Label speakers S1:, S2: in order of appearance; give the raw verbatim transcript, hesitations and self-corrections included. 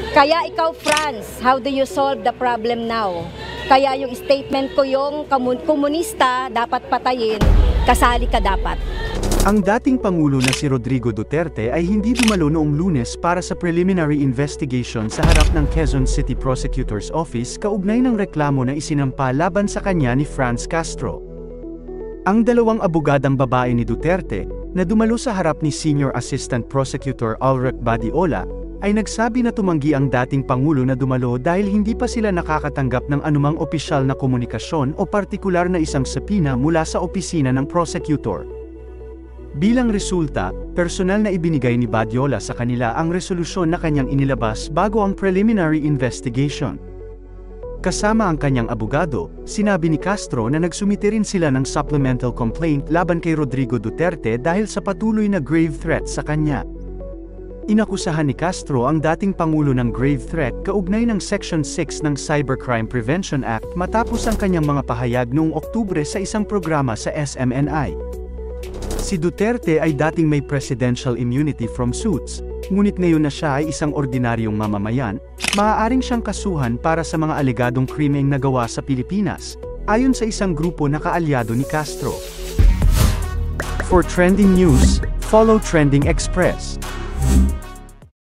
S1: Kaya ikaw, France, how do you solve the problem now? Kaya yung statement ko yung komunista dapat patayin, kasali ka dapat.
S2: Ang dating Pangulo na si Rodrigo Duterte ay hindi dumalo noong Lunes para sa preliminary investigation sa harap ng Quezon City Prosecutor's Office kaugnay ng reklamo na isinampa laban sa kanya ni Franz Castro. Ang dalawang abogadang babae ni Duterte, na dumalo sa harap ni Senior Assistant Prosecutor Ulrich Badiola, ay nagsabi na tumanggi ang dating Pangulo na dumalo dahil hindi pa sila nakakatanggap ng anumang opisyal na komunikasyon o partikular na isang sapina mula sa opisina ng prosecutor. Bilang resulta, personal na ibinigay ni Badiola sa kanila ang resolusyon na kanyang inilabas bago ang preliminary investigation. Kasama ang kanyang abogado, sinabi ni Castro na nagsumite rin sila ng supplemental complaint laban kay Rodrigo Duterte dahil sa patuloy na grave threat sa kanya. Inakusahan ni Castro ang dating Pangulo ng grave threat kaugnay ng Section six ng Cybercrime Prevention Act matapos ang kanyang mga pahayag noong Oktubre sa isang programa sa S M N I. Si Duterte ay dating may presidential immunity from suits, ngunit ngayon na siya ay isang ordinaryong mamamayan, maaaring siyang kasuhan para sa mga alegadong krimeng nagawa sa Pilipinas, ayon sa isang grupo na kaalyado ni Castro. For trending news, follow Trending Express.